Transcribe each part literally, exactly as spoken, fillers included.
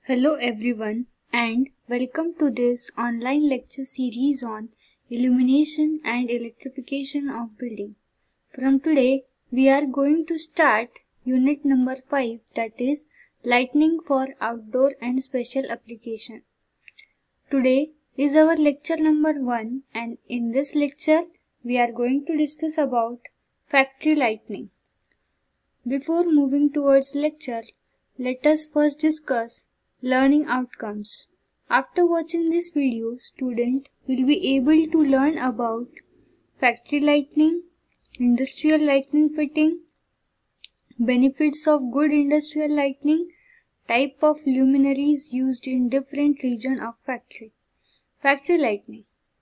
Hello everyone and welcome to this online lecture series on illumination and electrification of building. From today we are going to start unit number five, that is lighting for outdoor and special application. Today is our lecture number one, and in this lecture we are going to discuss about factory lighting. Before moving towards lecture, let us first discuss learning outcomes. After watching this video, student will be able to learn about factory lighting, industrial lighting fitting, benefits of good industrial lighting, type of luminaries used in different region of factory. Factory lightning.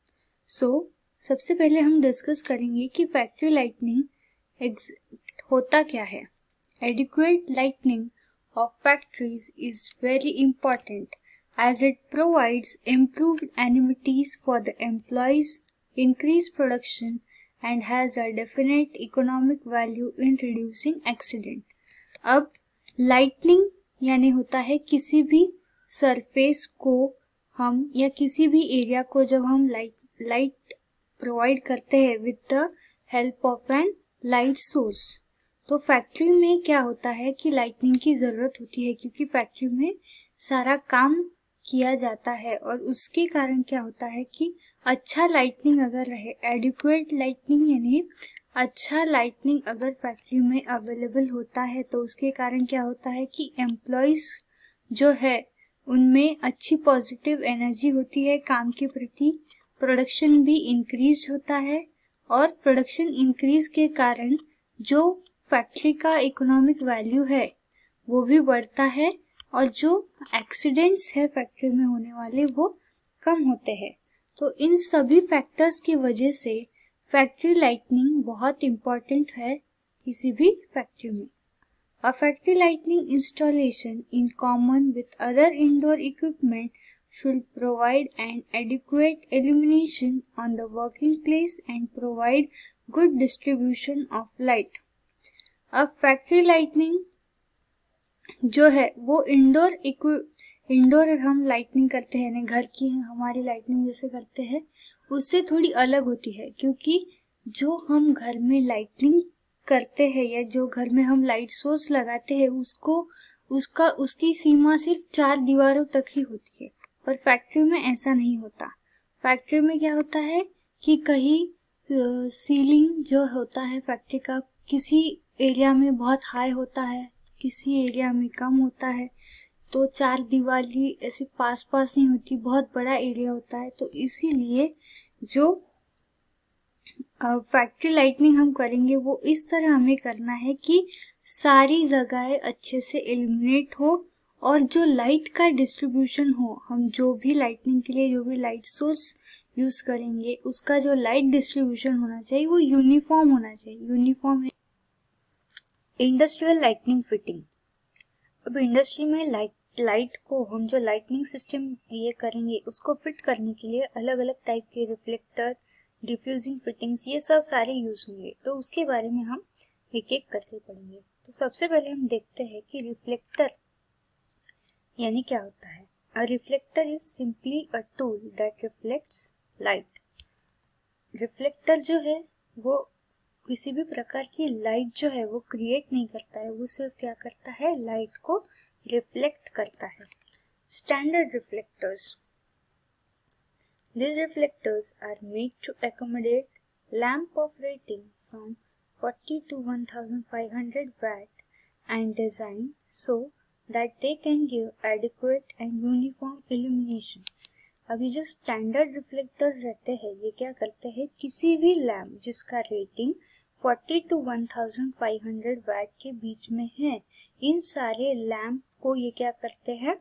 So सबसे पहले हम discuss करेंगे कि factory lightning होता क्या है. Adequate lightning of factories is very important as it provides improved amenities for the employees, increased production and has a definite economic value in reducing accident. अब lightning यानी होता है किसी भी सरफेस को हम या किसी भी एरिया को जब हम लाइट लाइट प्रोवाइड करते हैं with the help of an light source. तो फैक्ट्री में क्या होता है कि लाइटनिंग की ज़रूरत होती है क्योंकि फैक्ट्री में सारा काम किया जाता है और उसके कारण क्या होता है कि अच्छा लाइटनिंग अगर रहे, एडिक्वेट लाइटनिंग यानी अच्छा लाइटनिंग अगर फैक्ट्री में अवेलेबल होता है तो उसके कारण क्या होता है कि एम्प्लॉयज़ जो है उनमें अच्छी पॉजिटिव एनर्जी होती है काम के प्रति, प्रोडक्शन भी इंक्रीज होता है और प्रोडक्शन इंक्रीज के कारण जो फैक्ट्री का इकोनॉमिक वैल्यू है वो भी बढ़ता है और जो एक्सीडेंट्स है फैक्ट्री में होने वाले वो कम होते हैं. तो इन सभी फैक्टर्स की वजह से फैक्ट्री लाइटनिंग बहुत इम्पोर्टेंट है किसी भी फैक्ट्री में. A factory lightning installation in common with other indoor equipment should provide an adequate illumination on the working place and provide good distribution of light. अब फैक्ट्री लाइटनिंग जो है वो indoor indoor हम lightning करते हैं यानी घर की हमारी लाइटनिंग जैसे करते हैं उससे थोड़ी अलग होती है क्योंकि जो हम घर में लाइटनिंग करते हैं या जो घर में हम लाइट सोर्स लगाते हैं उसको उसका उसकी सीमा सिर्फ चार दीवारों तक ही होती है, पर फैक्ट्री में ऐसा नहीं होता. फैक्ट्री में क्या होता है कि कहीं सीलिंग जो होता है फैक्ट्री का किसी एरिया में बहुत हाई होता है, किसी एरिया में कम होता है, तो चार दीवारी ऐसे पास पास नहीं होती, बहुत बड़ा एरिया होता है. तो इसीलिए जो फैक्ट्री लाइटनिंग हम करेंगे वो इस तरह हमें करना है कि सारी जगहें अच्छे से इल्यूमिनेट हो और जो लाइट का डिस्ट्रीब्यूशन हो, हम जो भी लाइटनिंग के लिए जो भी लाइट सोर्स यूज करेंगे उसका जो लाइट डिस्ट्रीब्यूशन होना चाहिए वो यूनिफॉर्म होना चाहिए. Uniform industrial lightning fitting. अब इंडस्ट्री में लाइट लाइट को हम जो लाइटनिंग सिस्टम ये करेंगे उसको फिट करने के लिए अलग अलग टाइप के रिफ्लेक्टर, डिफ्यूजिंग फिटिंग्स ये सब सारे यूज होंगे. तो उसके बारे में हम एक एक करके पढ़ेंगे. तो सबसे पहले हम देखते हैं कि रिफ्लेक्टर यानी क्या होता है. A reflector is simply a tool that reflects light. Reflector जो है वो किसी भी प्रकार की लाइट जो है वो क्रिएट नहीं करता है, वो सिर्फ क्या करता है लाइट को रिफ्लेक्ट करता है. Standard reflectors. These reflectors are made to accommodate lamp of rating from forty to fifteen hundred watt and designed so that they can give adequate and uniform illumination. अभी जो स्टैंडर्ड रिफ्लेक्टर्स रहते हैं ये क्या करते हैं, किसी भी लैम्प जिसका रेटिंग चालीस टू पंद्रह सौ वाट के बीच में है, इन सारे लैम्प को ये क्या करते हैं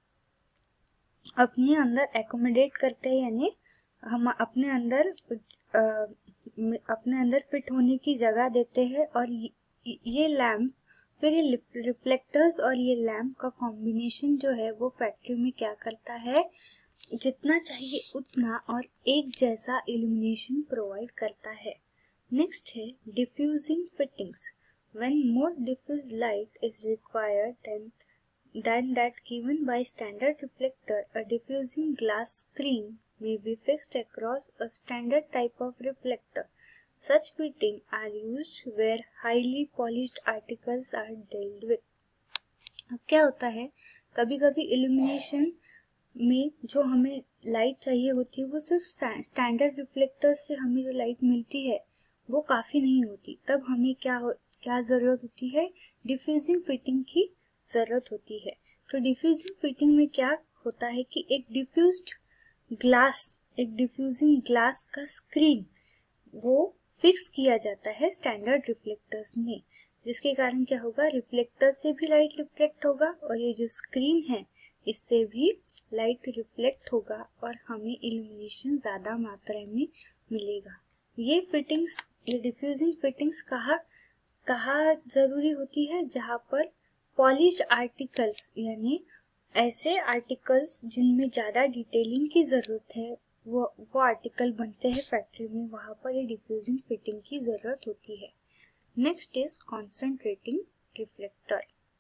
अपने अंदर एकोमोडेट करते हैं, यानी हम अपने अंदर आ, अपने अंदर फिट होने की जगह देते हैं. और ये, ये लैम्प फिर ये रिफ्लेक्टर्स और ये लैम्प का कॉम्बिनेशन जो है वो फैक्ट्री में क्या करता है, जितना चाहिए उतना और एक जैसा इल्यूमिनेशन प्रोवाइड करता है. नेक्स्ट है diffusing fittings. When more diffuse light is required then than that given by standard reflector, a diffusing glass screen may be fixed across a standard type of reflector. Such fitting are used where highly polished articles are dealt with. अब क्या होता है, कभी कभी illumination में जो हमें light चाहिए होती है वो सिर्फ स्टैंडर्ड रिफ्लेक्टर्स से हमें जो लाइट मिलती है वो काफ़ी नहीं होती, तब हमें क्या हो, क्या ज़रूरत होती है, डिफ्यूजिंग फिटिंग की ज़रूरत होती है। तो डिफ्यूजिंग फिटिंग में क्या होता है कि एक डिफ्यूज्ड ग्लास, एक डिफ्यूजिंग ग्लास का स्क्रीन वो फिक्स किया जाता है स्टैंडर्ड रिफ्लेक्टर्स में, जिसके कारण क्या होगा, रिफ्लेक्टर से भी लाइट रिफ्लेक्ट होगा और ये जो स्क्रीन है इससे भी लाइट रिफ्लेक्ट होगा और हमें इल्यूमिनेशन ज़्यादा मात्रा में मिलेगा। ये फिटिंग्स, ये डिफ्यूजिंग फिटिंग्स कहाँ कहाँ ज़रूरी होती है, जहाँ पर पॉलिश आर्टिकल्स यानी ऐसे आर्टिकल्स जिनमें ज़्यादा डिटेलिंग की ज़रूरत है वो वो आर्टिकल बनते हैं फैक्ट्री में, वहाँ पर ये डिफ्यूजिंग फिटिंग की ज़रूरत होती है। Next is concentrating reflector.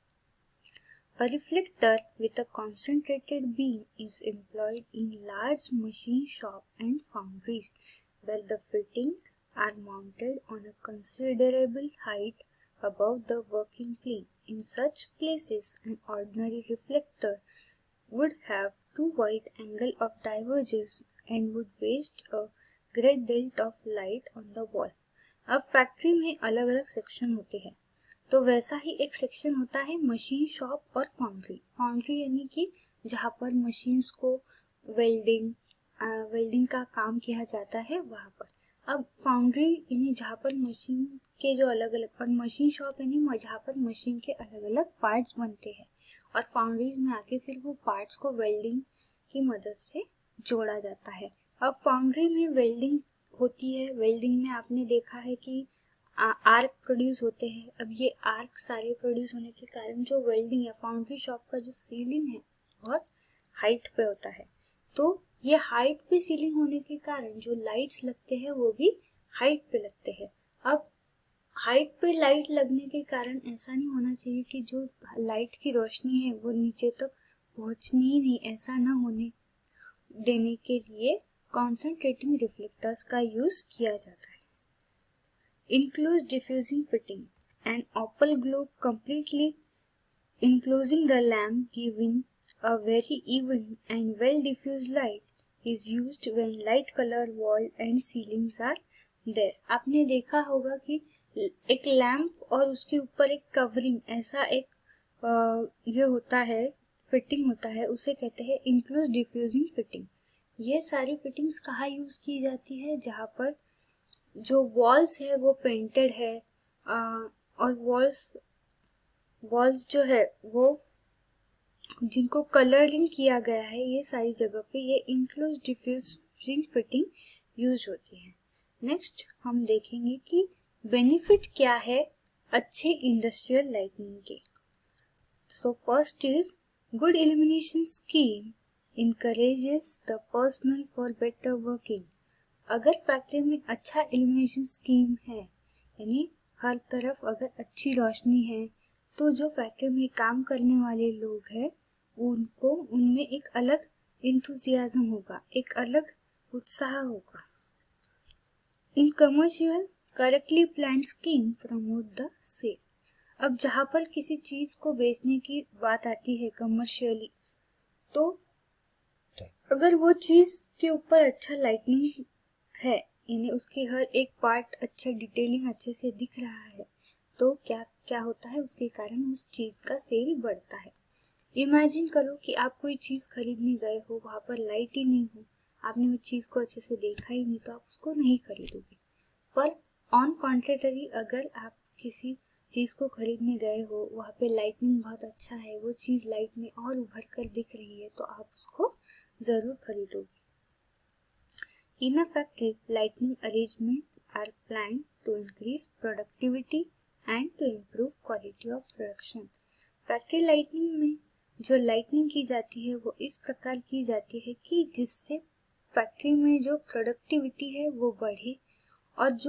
A reflector with a concentrated beam is employed in large machine shop and foundries where the fittings are mounted on a considerable height above the working plane. In such places, an ordinary reflector would have too wide angle of divergence and would waste a great deal of light on the wall. अब factory में अलग अलग section होते हैं, तो वैसा ही एक section होता है मशीन शॉप और फाउंड्री। फाउंड्री यानी कि जहाँ पर मशीन्स को वेल्डिंग वेल्डिंग का काम किया जाता है वहाँ पर। अब फाउंड्री यानी जहाँ पर मशीन के जो अलग अलग, और मशीन शॉप यानी जहाँ पर मशीन के अलग अलग पार्ट्स बनते हैं, और फाउंड्रीज में आके फिर वो पार्ट्स को वेल्डिंग की मदद से जोड़ा जाता है। अब फाउंड्री में वेल्डिंग होती है, वेल्डिंग में आपने देखा है कि आर्क प्रोड्यूस होते हैं। अब ये आर्क सारे प्रोड्यूस होने के कारण जो वेल्डिंग है, फाउंड्री शॉप का जो सीलिंग है बहुत हाइट पे होता है, तो ये हाइट पे सीलिंग होने के कारण जो लाइट्स लगते हैं वो भी हाइट पे लगते हैं। अब हाइट पे लाइट लगने के कारण ऐसा नहीं होना चाहिए कि जो लाइट की रोशनी है वो नीचे तक पहुंचनी ही नहीं, ऐसा ना होने देने के लिए कॉन्सेंट्रेटिंग रिफ्लेक्टर्स का यूज किया जाता है। Includes diffusing fitting. An opal globe completely enclosing the lamp, giving a very even and well diffused light is used when light color wall and ceilings are there. आपने देखा होगा कि एक lamp और उसके ऊपर एक कवरिंग, ऐसा एक ये होता है, फिटिंग होता है, उसे कहते हैं इंक्लूज डिफ्यूजिंग फिटिंग। ये सारी फिटिंग्स कहाँ यूज की जाती है, जहाँ पर जो वॉल्स है वो पेंटेड है आ, और वॉल्स वॉल्स जो है वो जिनको कलरिंग किया गया है, ये सारी जगह पे ये इंक्लूज डिफ्यूजिंग फिटिंग यूज होती है। नेक्स्ट हम देखेंगे कि बेनिफिट क्या है अच्छे इंडस्ट्रियल लाइटनिंग के। So first is good illumination scheme encourages the personnel for better working. अगर फैक्ट्री में अच्छा इल्यूमिनेशन स्कीम है, यानी हर तरफ अगर अच्छी रोशनी है, तो जो फैक्ट्री में काम करने वाले लोग हैं उनको उनमें एक अलग इंथुजियाज्म होगा, एक अलग उत्साह होगा। In commercial correctly planned scheme promote the sale. अब जहाँ पर किसी चीज को बेचने की बात आती है कमर्शियली, तो अगर वो चीज के ऊपर अच्छा लाइटनिंग है, यानी उसके हर एक पार्ट अच्छा डिटेलिंग अच्छे से दिख रहा है, तो क्या क्या होता है, उसके कारण उस चीज का सेल बढ़ता है। इमेजिन करो कि आप कोई चीज खरीदने गए हो, वहां पर लाइट ही नहीं हो, आपने उस चीज को अच्छे से देखा ही नहीं, तो आप उसको नहीं खरीदोगे। पर ऑन कॉन्ट्रेटरी, अगर आप किसी चीज को खरीदने गए हो, वहां पे लाइटनिंग बहुत अच्छा है, वो चीज लाइट में और उभर कर दिख रही है, तो आप उसको जरूर खरीदोगे। In a factory, lighting arrangements are planned to increase productivity and to improve quality of production. Factory lightning में जो लाइटनिंग की जाती है वो इस प्रकार की जाती है कि जिससे फैक्ट्री में जो प्रोडक्टिविटी है वो बढ़े, और जो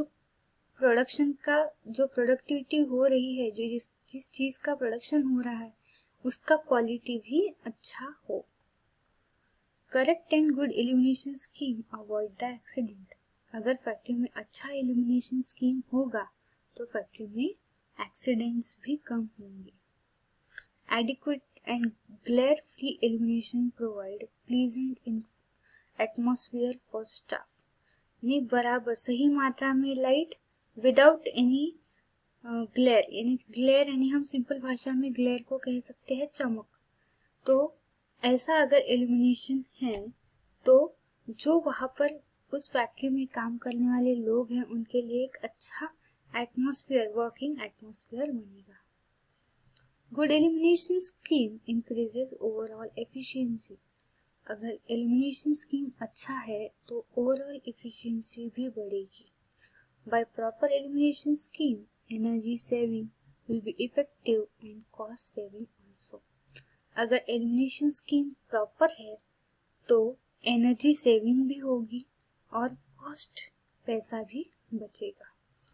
प्रोडक्शन का जो प्रोडक्टिविटी हो रही है, जो जिस जिस चीज़ का प्रोडक्शन हो रहा है उसका क्वालिटी भी अच्छा हो। Correct and good illumination scheme avoid the accident. अगर फैक्ट्री में अच्छा इल्यूमिनेशन स्कीम होगा तो फैक्ट्री में एक्सीडेंट्स भी कम होंगे। Adequate and glare-free illumination provide pleasant atmosphere for staff. यानी बराबर सही मात्रा में लाइट विदाउट एनी ग्लेयर, यानी ग्लेयर यानी हम सिंपल भाषा में ग्लेयर को कह सकते हैं चमक। तो ऐसा अगर इल्यूमिनेशन है तो जो वहां पर उस फैक्ट्री में काम करने वाले लोग हैं उनके लिए एक अच्छा एटमॉस्फेयर, वर्किंग एटमॉस्फेयर बनेगा। Good illumination scheme increases overall efficiency. अगर इल्यूमिनेशन स्कीम अच्छा है तो ओवरऑल एफिशिएंसी भी बढ़ेगी। By proper illumination scheme energy saving will be effective and cost saving also. अगर इल्यूमिनेशन स्कीम प्रॉपर है तो एनर्जी सेविंग भी होगी और कॉस्ट पैसा भी बचेगा।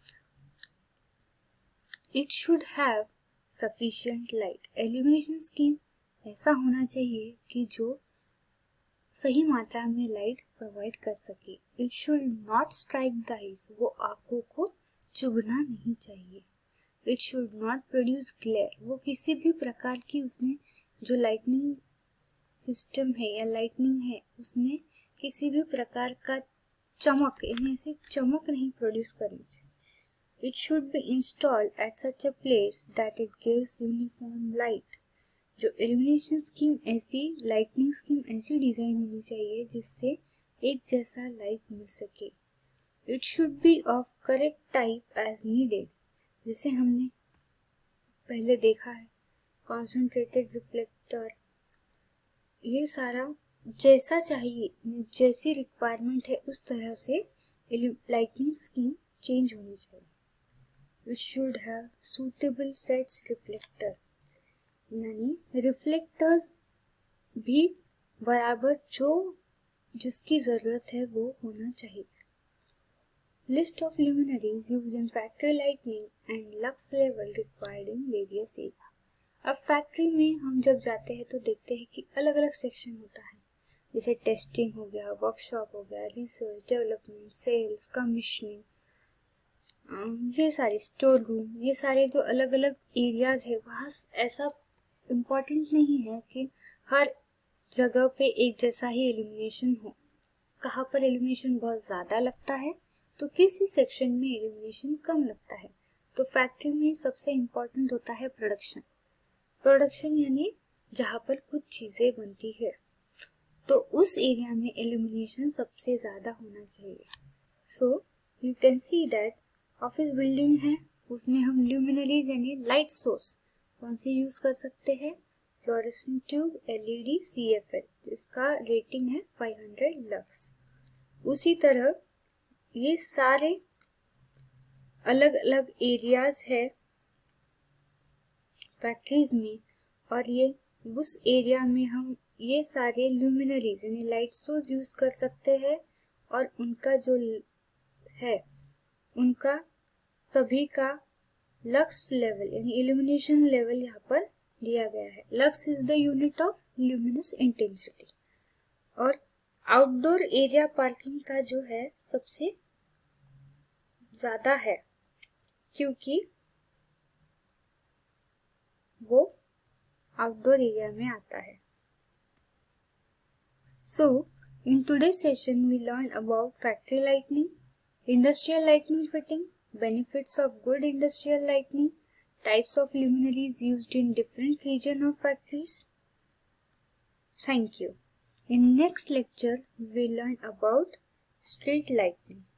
It should have sufficient light. Illumination scheme ऐसा होना चाहिए कि जो सही मात्रा में लाइट प्रोवाइड कर सके। It should not strike the eyes. वो आंखों को चुभना नहीं चाहिए। It should not produce glare. वो किसी भी प्रकार की उसने जो लाइटनिंग सिस्टम है या लाइटनिंग है उसने किसी भी प्रकार का चमक, इनमें से चमक नहीं प्रोड्यूस करनी चाहिए। It should be installed at such a place that it gives uniform light. जो illumination scheme ऐसी lightning scheme ऐसी डिजाइन होनी चाहिए जिससे एक जैसा लाइट मिल सके। It should be of correct type as needed. जैसे हमने पहले देखा है concentrated reflector, ये सारा जैसा चाहिए, जैसी रिक्वायरमेंट है उस तरह से लाइटनिंग स्कीम चेंज होनी चाहिए। We should have suitable sets reflector, यानी रिफ्लेक्टर्स भी बराबर जो जिसकी जरूरत है वो होना चाहिए। List of luminaries used in factory lighting and lux level required in various area. अब फैक्ट्री में हम जब जाते हैं तो देखते हैं कि अलग अलग सेक्शन होता है, जैसे टेस्टिंग हो गया, वर्कशॉप हो गया, रिसर्च, डेवलपमेंट, सेल्स, कमीशनिंग, ये सारे स्टोर रूम, ये सारे जो अलग अलग एरियाज है वहाँ ऐसा इम्पोर्टेंट नहीं है कि हर जगह पे एक जैसा ही इल्यूमिनेशन हो। कहाँ पर इल्यूमिनेशन बहुत ज्यादा लगता है तो किसी सेक्शन में इल्यूमिनेशन कम लगता है। तो फैक्ट्री में सबसे इम्पोर्टेंट होता है प्रोडक्शन। प्रोडक्शन यानी जहाँ पर कुछ चीजें बनती है तो उस एरिया में इल्यूमिनेशन सबसे ज्यादा होना चाहिए। So you can see that office building है उसमें हम ल्यूमिनरीज यानी लाइट सोर्स कौन सी यूज कर सकते हैं, फ्लोरेसेंट ट्यूब, एलईडी, सीएफएल जिसका रेटिंग है पाँच सौ लक्स। उसी तरह ये सारे अलग अलग एरियाज है फैक्ट्रीज में और ये उस एरिया में हम ये सारे ल्यूमिनरीज यानी लाइट सोर्स यूज कर सकते हैं और उनका जो है उनका सभी का लक्स लेवल यानी इल्यूमिनेशन लेवल यहाँ पर दिया गया है। Lux is the unit of luminous intensity. और आउटडोर एरिया पार्किंग का जो है सबसे ज्यादा है क्योंकि वो आउटडोर एरिया में आता है। So in today's session we learn about factory lightning, industrial lighting fitting, benefits of good industrial lighting, types of luminaries used in different region of factories. Thank you. In next lecture, we learn about street lighting.